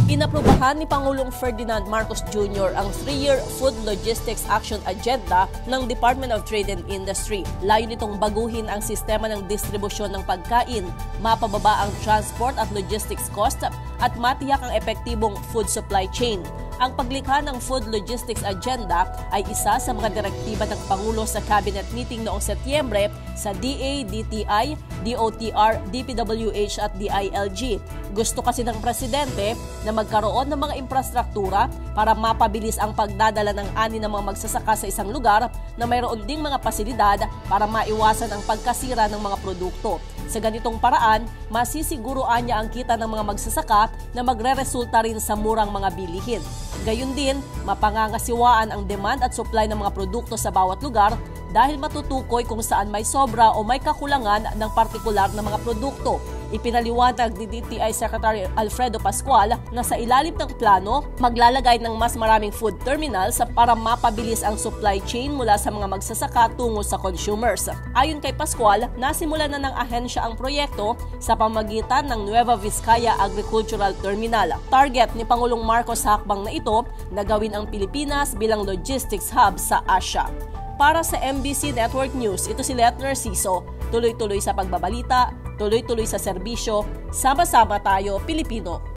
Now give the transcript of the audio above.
Inaprubahan ni Pangulong Ferdinand Marcos Jr. ang 3-year Food Logistics Action Agenda ng Department of Trade and Industry. Layo nitong baguhin ang sistema ng distribusyon ng pagkain, mapababa ang transport at logistics cost at matiyak ang epektibong food supply chain. Ang paglikha ng Food Logistics Agenda ay isa sa mga direktiba ng Pangulo sa Cabinet meeting noong Setyembre sa DA, DTI, DOTR, DPWH at DILG. Gusto kasi ng Presidente na magkaroon ng mga infrastruktura para mapabilis ang pagdadala ng ani ng mga magsasaka sa isang lugar na mayroon ding mga pasilidad para maiwasan ang pagkasira ng mga produkto. Sa ganitong paraan, masisiguruan niya ang kita ng mga magsasaka na magre-resulta rin sa murang mga bilihin. Gayun din, mapangangasiwaan ang demand at supply ng mga produkto sa bawat lugar dahil matutukoy kung saan may sobra o may kakulangan ng partikular na mga produkto. Ipinaliwanag ni DTI Secretary Alfredo Pascual na sa ilalim ng plano, maglalagay ng mas maraming food terminals para mapabilis ang supply chain mula sa mga magsasaka tungo sa consumers. Ayon kay Pascual, nasimulan na ng ahensya ang proyekto sa pamagitan ng Nueva Vizcaya Agricultural Terminal. Target ni Pangulong Marcos sa hakbang na ito na gawin ang Pilipinas bilang logistics hub sa Asia. Para sa MBC Network News, ito si Let Narciso. Tuloy-tuloy sa pagbabalita, tuloy-tuloy sa serbisyo, sama-sama tayo Pilipino.